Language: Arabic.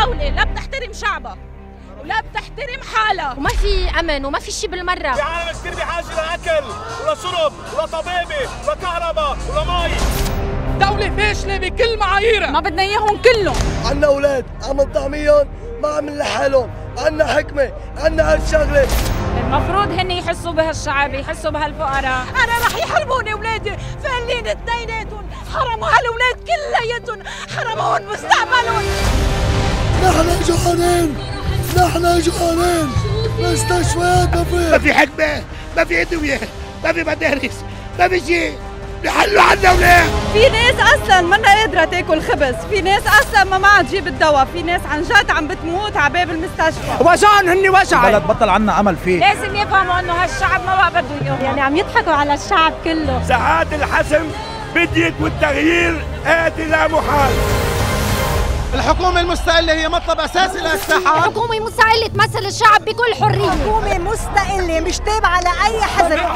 دولة لا بتحترم شعبها ولا بتحترم حالها، وما في امن وما في شيء بالمره. في عالم كثير بحاجه لاكل ولا شرب ولا طبيبه ولا كهرباء ولا مي. دولة فاشلة بكل معاييرها، ما بدنا اياهم كلهم. عنا اولاد عم نطعميهم ما عم نلحالهم، عنا حكمه، عنا هالشغله. المفروض هن يحسوا بهالشعب، يحسوا بهالفقراء. انا رح يحرموني اولادي، فقلين اثنيناتهم، حرموا هالولاد كلياتهم، حرموهم مستقبلهم. نحن جوعانين، نحن جوعانين، مستشفيات ما في حكمه، ما في ادويه، ما في مدارس، ما في شيء. بيحلوا عنا ولا؟ في ناس اصلا منا قادره تاكل خبز، في ناس اصلا ما معها تجيب الدواء، في ناس عن جد عم بتموت على باب المستشفى. وجعن هن وجع. البلد بطل عنا امل فيه. لازم يفهموا انه هالشعب ما بقى بده اياهم، يعني عم يضحكوا على الشعب كله. ساعات الحسم بديت والتغيير آتي لا محال. الحكومة المستقلة هي مطلب أساسي للساحات. حكومة مستقلة تمثل الشعب بكل حرية. حكومة مستقلة مش تابعة لأي حزب.